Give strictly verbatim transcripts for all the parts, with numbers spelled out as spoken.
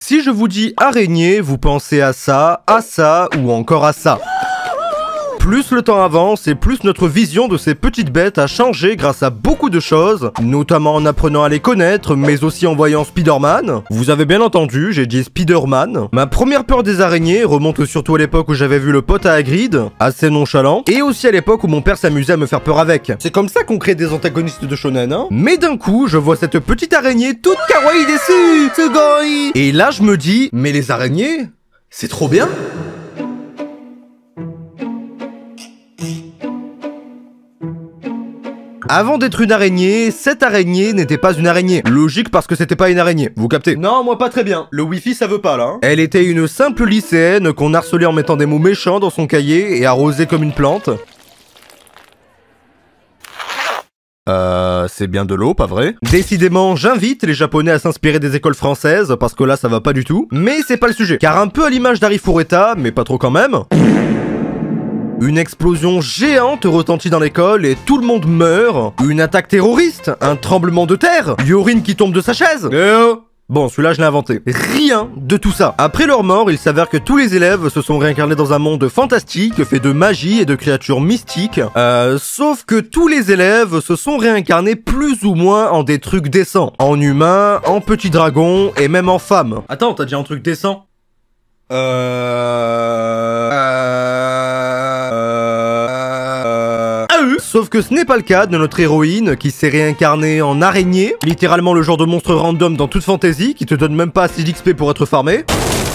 Si je vous dis araignée, vous pensez à ça, à ça ou encore à ça. Plus le temps avance et plus notre vision de ces petites bêtes a changé grâce à beaucoup de choses, notamment en apprenant à les connaître, mais aussi en voyant Spider-Man. Vous avez bien entendu, j'ai dit Spider-Man. Ma première peur des araignées remonte surtout à l'époque où j'avais vu le pote à Hagrid, assez nonchalant, et aussi à l'époque où mon père s'amusait à me faire peur avec. C'est comme ça qu'on crée des antagonistes de shonen, hein. Mais d'un coup, je vois cette petite araignée toute kawaii dessus, sugoi. Et là, je me dis, mais les araignées, c'est trop bien. Avant d'être une araignée, cette araignée n'était pas une araignée. Logique parce que c'était pas une araignée, vous captez? Non, moi pas très bien. Le wifi ça veut pas là. Hein. Elle était une simple lycéenne qu'on harcelait en mettant des mots méchants dans son cahier et arrosée comme une plante. Euh, c'est bien de l'eau, pas vrai? Décidément, j'invite les japonais à s'inspirer des écoles françaises, parce que là ça va pas du tout. Mais c'est pas le sujet, car un peu à l'image d'Harry Fureta, mais pas trop quand même... Une explosion géante retentit dans l'école et tout le monde meurt. Une attaque terroriste, un tremblement de terre, Yorin qui tombe de sa chaise. Euh... Bon, celui-là je l'ai inventé. Rien de tout ça. Après leur mort, il s'avère que tous les élèves se sont réincarnés dans un monde fantastique, fait de magie et de créatures mystiques. Euh, sauf que tous les élèves se sont réincarnés plus ou moins en des trucs décents. En humains, en petits dragons et même en femmes. Attends, t'as dit un truc décent? Euh... Euh... Sauf que ce n'est pas le cas de notre héroïne qui s'est réincarnée en araignée, littéralement le genre de monstre random dans toute fantasy qui te donne même pas assez d'X P pour être farmé.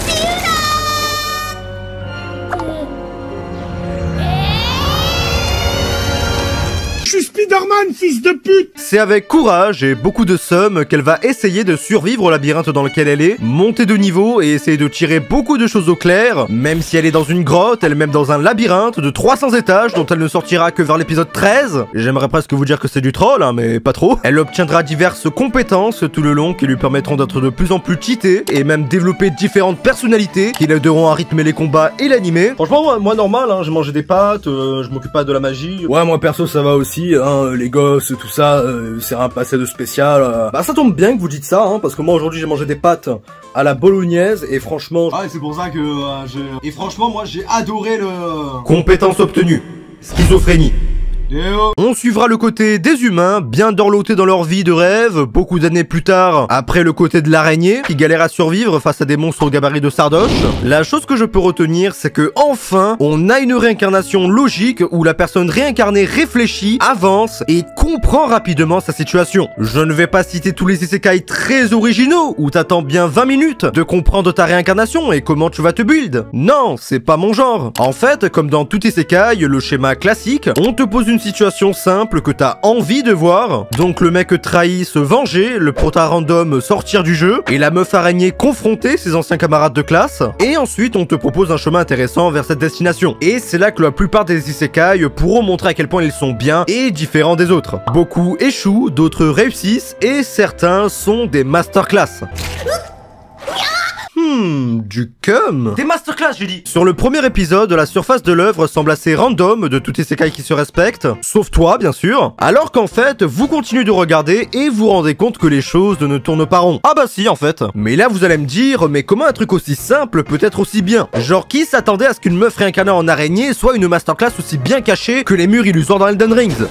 Je suis Spider-Man, fils de pute! C'est avec courage et beaucoup de seum qu'elle va essayer de survivre au labyrinthe dans lequel elle est, monter de niveau et essayer de tirer beaucoup de choses au clair, même si elle est dans une grotte, elle-même dans un labyrinthe de trois cents étages dont elle ne sortira que vers l'épisode treize. J'aimerais presque vous dire que c'est du troll, hein, mais pas trop. Elle obtiendra diverses compétences tout le long qui lui permettront d'être de plus en plus cheatée et même développer différentes personnalités qui l'aideront à rythmer les combats et l'animer. Franchement, moi, moi normal, hein, j'ai mangé des pâtes, euh, je m'occupe pas de la magie. Ouais, moi perso ça va aussi. Hein, les gosses, tout ça, euh, c'est rien passé de spécial. Euh. Bah ça tombe bien que vous dites ça, hein, parce que moi aujourd'hui j'ai mangé des pâtes à la bolognaise et franchement... Ah, c'est pour ça que euh, j'ai... Et franchement, moi j'ai adoré le... Compétence obtenue. Schizophrénie. On suivra le côté des humains, bien dorlotés dans leur vie de rêve, beaucoup d'années plus tard, après le côté de l'araignée, qui galère à survivre face à des monstres au gabarit de sardoche. La chose que je peux retenir, c'est que enfin, on a une réincarnation logique où la personne réincarnée réfléchit, avance et comprend rapidement sa situation. Je ne vais pas citer tous les isekai très originaux, où t'attends bien vingt minutes de comprendre ta réincarnation et comment tu vas te build. Non, c'est pas mon genre. En fait, comme dans tout isekai, le schéma classique, on te pose une situation simple que t'as envie de voir. Donc le mec trahi se venger, le prota random sortir du jeu, et la meuf araignée confronter ses anciens camarades de classe. Et ensuite on te propose un chemin intéressant vers cette destination. Et c'est là que la plupart des isekai pourront montrer à quel point ils sont bien et différents des autres. Beaucoup échouent, d'autres réussissent, et certains sont des masterclass. Hmm, du cum. Des masterclass, j'ai dit. Sur le premier épisode, la surface de l'œuvre semble assez random de tous isekai qui se respectent, sauf toi, bien sûr. Alors qu'en fait, vous continuez de regarder et vous rendez compte que les choses ne tournent pas rond. Ah bah si, en fait. Mais là, vous allez me dire, mais comment un truc aussi simple peut être aussi bien? Genre, qui s'attendait à ce qu'une meuf réincarnée en araignée soit une masterclass aussi bien cachée que les murs illusoires dans Elden Rings?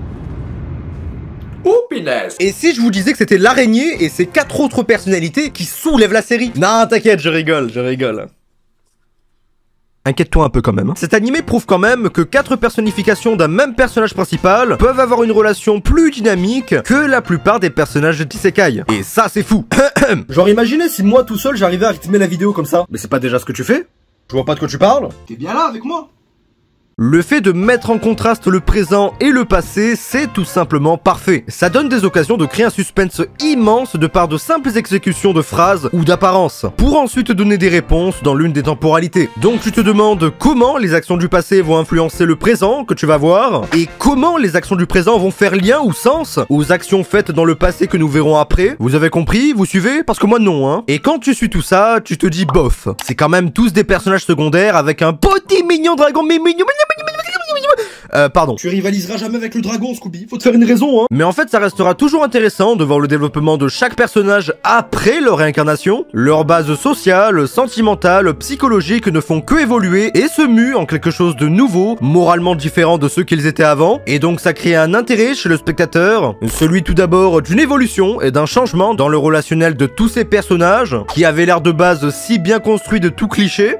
Et si je vous disais que c'était l'araignée et ses quatre autres personnalités qui soulèvent la série? Non, t'inquiète, je rigole, je rigole. Inquiète-toi un peu quand même. Hein. Cet animé prouve quand même que quatre personnifications d'un même personnage principal peuvent avoir une relation plus dynamique que la plupart des personnages d'isekai. Et ça, c'est fou. Genre, imaginez si moi tout seul j'arrivais à rythmer la vidéo comme ça. Mais c'est pas déjà ce que tu fais? Je vois pas de quoi tu parles. T'es bien là avec moi? Le fait de mettre en contraste le présent et le passé, c'est tout simplement parfait. Ça donne des occasions de créer un suspense immense de par de simples exécutions de phrases ou d'apparences, pour ensuite donner des réponses dans l'une des temporalités. Donc tu te demandes comment les actions du passé vont influencer le présent que tu vas voir, et comment les actions du présent vont faire lien ou sens aux actions faites dans le passé que nous verrons après. Vous avez compris? Vous suivez? Parce que moi non, hein. Et quand tu suis tout ça, tu te dis bof. C'est quand même tous des personnages secondaires avec un petit mignon dragon, mais mignon, mignon, Euh, pardon. Tu rivaliseras jamais avec le dragon, Scooby. Faut te faire une raison, hein. Mais en fait, ça restera toujours intéressant de voir le développement de chaque personnage après leur réincarnation. Leurs bases sociales, sentimentales, psychologiques ne font que évoluer et se muent en quelque chose de nouveau, moralement différent de ceux qu'ils étaient avant. Et donc ça crée un intérêt chez le spectateur. Celui tout d'abord d'une évolution et d'un changement dans le relationnel de tous ces personnages qui avaient l'air de base si bien construits de tout cliché.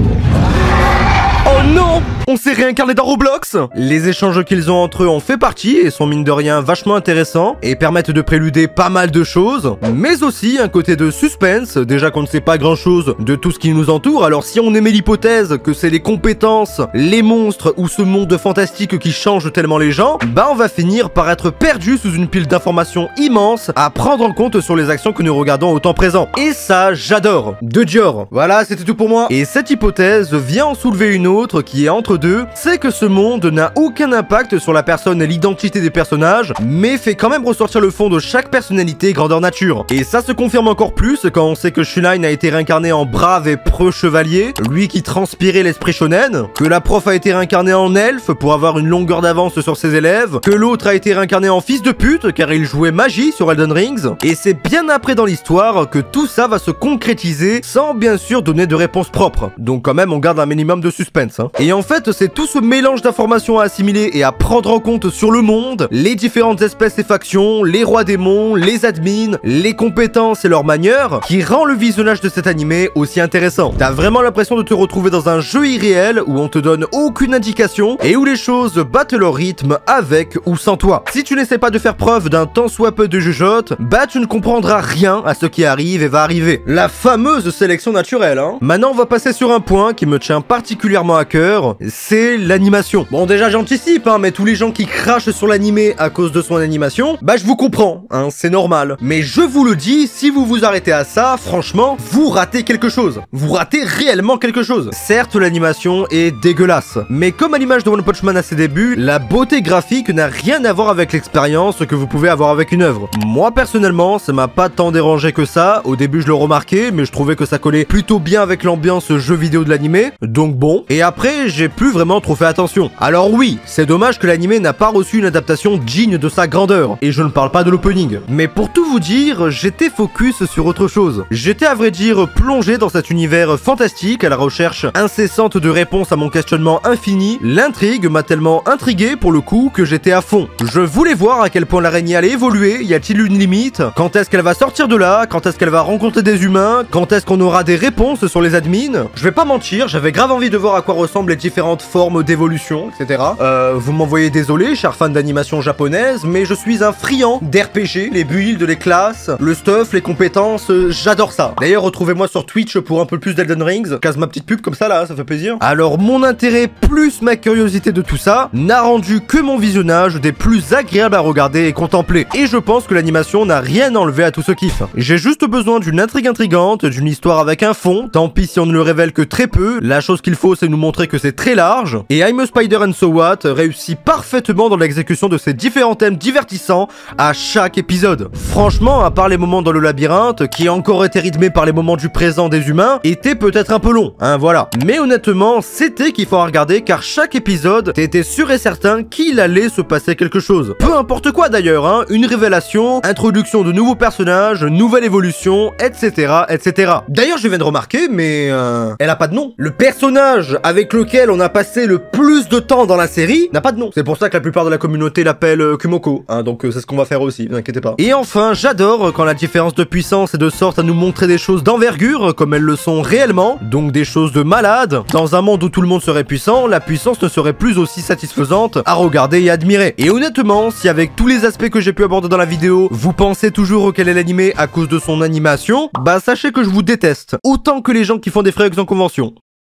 Oh non! On s'est réincarné dans Roblox! Les échanges qu'ils ont entre eux en fait partie et sont mine de rien vachement intéressants et permettent de préluder pas mal de choses, mais aussi un côté de suspense, déjà qu'on ne sait pas grand chose de tout ce qui nous entoure, alors si on émet l'hypothèse que c'est les compétences, les monstres ou ce monde fantastique qui change tellement les gens, bah on va finir par être perdu sous une pile d'informations immense à prendre en compte sur les actions que nous regardons au temps présent. Et ça, j'adore! De Dior! Voilà, c'était tout pour moi. Et cette hypothèse vient en soulever une autre qui est entre deux, c'est que ce monde n'a aucun impact sur la personne et l'identité des personnages, mais fait quand même ressortir le fond de chaque personnalité grandeur nature. Et ça se confirme encore plus quand on sait que Shunline a été réincarné en brave et preux chevalier, lui qui transpirait l'esprit shonen, que la prof a été réincarnée en elfe pour avoir une longueur d'avance sur ses élèves, que l'autre a été réincarné en fils de pute car il jouait magie sur Elden Rings, et c'est bien après dans l'histoire que tout ça va se concrétiser sans bien sûr donner de réponse propre. Donc quand même on garde un minimum de suspense. Hein. Et en fait, c'est tout ce mélange d'informations à assimiler et à prendre en compte sur le monde, les différentes espèces et factions, les rois démons, les admins, les compétences et leurs manières, qui rend le visionnage de cet animé aussi intéressant. T'as vraiment l'impression de te retrouver dans un jeu irréel où on te donne aucune indication et où les choses battent leur rythme avec ou sans toi. Si tu n'essaies pas de faire preuve d'un tant soit peu de jugeote, bah tu ne comprendras rien à ce qui arrive et va arriver. La fameuse sélection naturelle, hein. Maintenant, on va passer sur un point qui me tient particulièrement à cœur, c'est l'animation. Bon, déjà j'anticipe, hein, mais tous les gens qui crachent sur l'animé à cause de son animation, bah je vous comprends, hein, c'est normal. Mais je vous le dis, si vous vous arrêtez à ça, franchement, vous ratez quelque chose. Vous ratez réellement quelque chose. Certes, l'animation est dégueulasse, mais comme à l'image de One Punch Man à ses débuts, la beauté graphique n'a rien à voir avec l'expérience que vous pouvez avoir avec une œuvre. Moi, personnellement, ça m'a pas tant dérangé que ça. Au début, je le remarquais, mais je trouvais que ça collait plutôt bien avec l'ambiance jeu vidéo de l'animé, donc bon. Et après, j'ai plus vraiment trop fait attention. Alors oui, c'est dommage que l'animé n'a pas reçu une adaptation digne de sa grandeur, et je ne parle pas de l'opening. Mais pour tout vous dire, j'étais focus sur autre chose. J'étais à vrai dire plongé dans cet univers fantastique à la recherche incessante de réponses à mon questionnement infini. L'intrigue m'a tellement intrigué pour le coup que j'étais à fond. Je voulais voir à quel point l'araignée allait évoluer, y a-t-il une limite? Quand est-ce qu'elle va sortir de là? Quand est-ce qu'elle va rencontrer des humains? Quand est-ce qu'on aura des réponses sur les admins? Je vais pas mentir, j'avais grave envie de voir à quoi ressemblent les différentes formes d'évolution, et cetera. Euh, vous m'envoyez désolé, cher fan d'animation japonaise, mais je suis un friand d'R P G, les builds, les classes, le stuff, les compétences, euh, j'adore ça. D'ailleurs, retrouvez-moi sur Twitch pour un peu plus d'Elden Rings, casse ma petite pub comme ça là, ça fait plaisir. Alors, mon intérêt plus ma curiosité de tout ça n'a rendu que mon visionnage des plus agréables à regarder et contempler. Et je pense que l'animation n'a rien enlevé à tout ce kiff. J'ai juste besoin d'une intrigue intrigante, d'une histoire avec un fond, tant pis si on ne le révèle que très peu, la chose qu'il faut c'est nous montrer que c'est très large, et I'm a Spider and So What réussit parfaitement dans l'exécution de ces différents thèmes divertissants à chaque épisode. Franchement, à part les moments dans le labyrinthe, qui encore étaient rythmés par les moments du présent des humains, étaient peut-être un peu longs, hein, voilà. Mais honnêtement, c'était kiffant à regarder car chaque épisode, t'étais sûr et certain qu'il allait se passer quelque chose. Peu importe quoi d'ailleurs, hein, une révélation, introduction de nouveaux personnages, nouvelle évolution, et cetera, et cetera. D'ailleurs, je viens de remarquer, mais euh, elle a pas de nom. Le personnage avec lequel on a passé le plus de temps dans la série n'a pas de nom. C'est pour ça que la plupart de la communauté l'appelle euh, Kumoko, hein, donc euh, c'est ce qu'on va faire aussi, ne inquiétez pas. Et enfin, j'adore quand la différence de puissance est de sorte à nous montrer des choses d'envergure, comme elles le sont réellement, donc des choses de malade. Dans un monde où tout le monde serait puissant, la puissance ne serait plus aussi satisfaisante à regarder et admirer. Et honnêtement, si avec tous les aspects que j'ai pu aborder dans la vidéo, vous pensez toujours auquel est l'animé à cause de son animation, bah sachez que je vous déteste, autant que les gens qui font des frais en convention.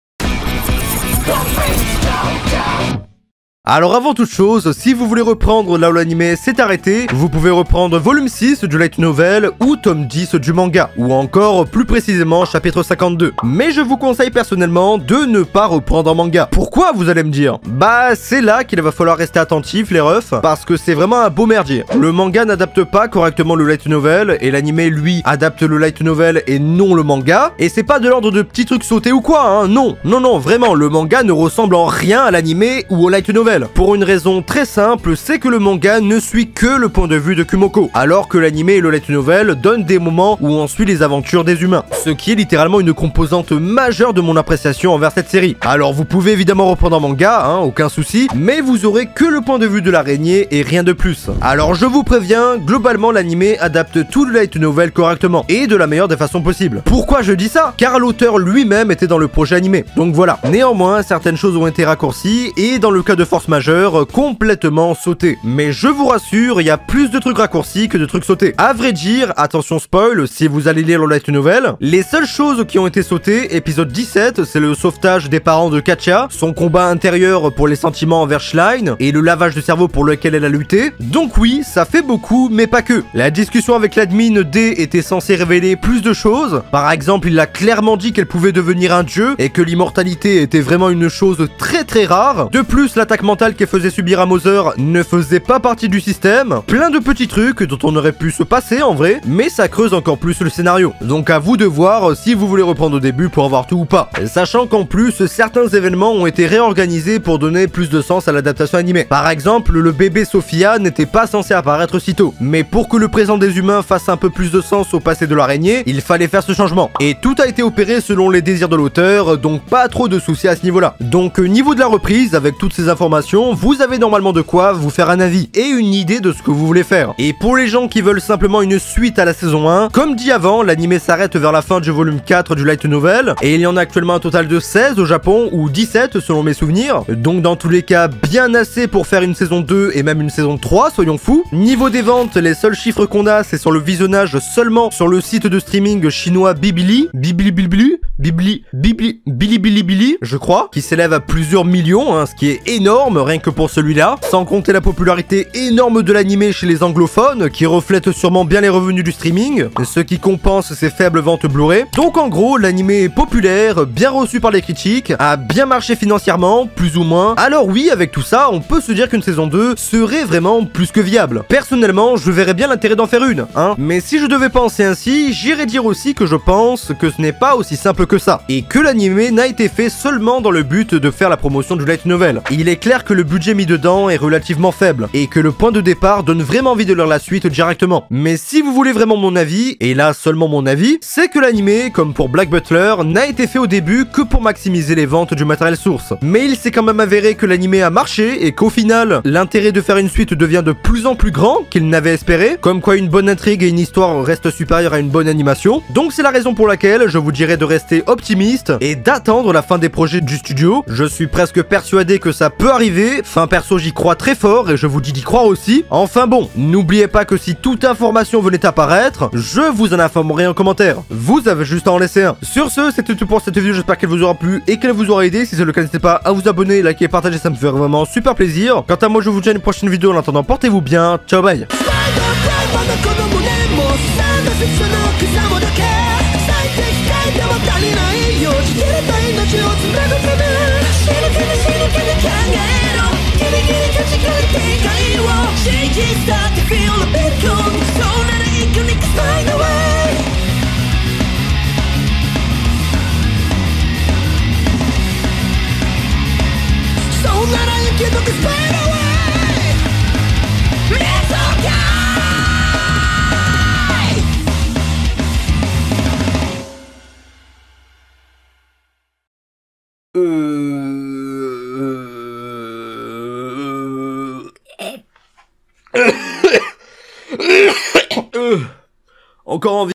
Alors avant toute chose, si vous voulez reprendre là où l'anime s'est arrêté, vous pouvez reprendre volume six du light novel ou tome dix du manga, ou encore plus précisément chapitre cinquante-deux. Mais je vous conseille personnellement de ne pas reprendre en manga. Pourquoi, vous allez me dire? Bah c'est là qu'il va falloir rester attentif les refs, parce que c'est vraiment un beau merdier. Le manga n'adapte pas correctement le light novel, et l'anime lui adapte le light novel et non le manga, et c'est pas de l'ordre de petits trucs sautés ou quoi, hein, non, non non, vraiment, le manga ne ressemble en rien à l'anime ou au light novel. novel. Pour une raison très simple, c'est que le manga ne suit que le point de vue de Kumoko, alors que l'anime et le light novel donnent des moments où on suit les aventures des humains, ce qui est littéralement une composante majeure de mon appréciation envers cette série. Alors vous pouvez évidemment reprendre un manga, hein, aucun souci, mais vous aurez que le point de vue de l'araignée et rien de plus. Alors je vous préviens, globalement l'anime adapte tout le light novel correctement, et de la meilleure des façons possibles. Pourquoi je dis ça? Car l'auteur lui-même était dans le projet animé, donc voilà. Néanmoins, certaines choses ont été raccourcies, et dans le cas de force majeure, complètement sautées. Mais je vous rassure, il y a plus de trucs raccourcis que de trucs sautés. À vrai dire, attention spoil, si vous allez lire le light novel, les seules choses qui ont été sautées, épisode dix-sept, c'est le sauvetage des parents de Katja, son combat intérieur pour les sentiments envers Schlein, et le lavage de cerveau pour lequel elle a lutté. Donc oui, ça fait beaucoup, mais pas que. La discussion avec l'admin D était censée révéler plus de choses. Par exemple, il a clairement dit qu'elle pouvait devenir un dieu, et que l'immortalité était vraiment une chose très très rare. De plus, l'attaque mentale qu'elle faisait subir à Mother ne faisait pas partie du système. Plein de petits trucs dont on aurait pu se passer en vrai, mais ça creuse encore plus le scénario. Donc à vous de voir si vous voulez reprendre au début pour avoir tout ou pas. Sachant qu'en plus, certains événements ont été réorganisés pour donner plus de sens à l'adaptation animée. Par exemple, le bébé Sophia n'était pas censé apparaître si tôt. Mais pour que le présent des humains fasse un peu plus de sens au passé de l'araignée, il fallait faire ce changement. Et tout a été opéré selon les désirs de l'auteur, donc pas trop de soucis à ce niveau-là. Donc niveau de la reprise, avec toutes ces informations, vous avez normalement de quoi vous faire un avis et une idée de ce que vous voulez faire. Et pour les gens qui veulent simplement une suite à la saison un, comme dit avant, l'anime s'arrête vers la fin du volume quatre du light novel, et il y en a actuellement un total de seize au Japon, ou dix-sept selon mes souvenirs, donc dans tous les cas bien assez pour faire une saison deux et même une saison trois, soyons fous. Niveau des ventes, les seuls chiffres qu'on a, c'est sur le visionnage seulement sur le site de streaming chinois Bilibili, Bilibili, Bilibili, Bilibili, Bilibili, je crois, qui s'élève à plusieurs millions, hein, ce qui est énorme rien que pour celui-là, sans compter la popularité énorme de l'anime chez les anglophones, qui reflète sûrement bien les revenus du streaming, ce qui compense ses faibles ventes Blu-ray. Donc en gros, l'anime est populaire, bien reçu par les critiques, a bien marché financièrement, plus ou moins. Alors oui, avec tout ça, on peut se dire qu'une saison deux serait vraiment plus que viable. Personnellement, je verrais bien l'intérêt d'en faire une, hein. Mais si je devais penser ainsi, j'irais dire aussi que je pense que ce n'est pas aussi simple que ça, et que l'anime n'a été fait seulement dans le but de faire la promotion du light novel. Il est clair que le budget mis dedans est relativement faible, et que le point de départ donne vraiment envie de lire la suite directement. Mais si vous voulez vraiment mon avis, et là seulement mon avis, c'est que l'anime, comme pour Black Butler, n'a été fait au début que pour maximiser les ventes du matériel source. Mais il s'est quand même avéré que l'anime a marché, et qu'au final, l'intérêt de faire une suite devient de plus en plus grand qu'il n'avait espéré, comme quoi une bonne intrigue et une histoire restent supérieures à une bonne animation. Donc c'est la raison pour laquelle je vous dirais de rester optimiste, et d'attendre la fin des projets du studio. Je suis presque persuadé que ça peut arriver, enfin perso j'y crois très fort, et je vous dis d'y croire aussi. Enfin bon, n'oubliez pas que si toute information venait apparaître, je vous en informerai en commentaire. Vous avez juste à en laisser un. Sur ce, c'était tout pour cette vidéo, j'espère qu'elle vous aura plu et qu'elle vous aura aidé. Si c'est le cas, n'hésitez pas à vous abonner, liker et partager, ça me fait vraiment super plaisir. Quant à moi, je vous dis à une prochaine vidéo. En attendant, portez-vous bien, ciao bye. Start to feel a bit cold, so now you can find a way. So now you can find a way. It's okay. Encore envie.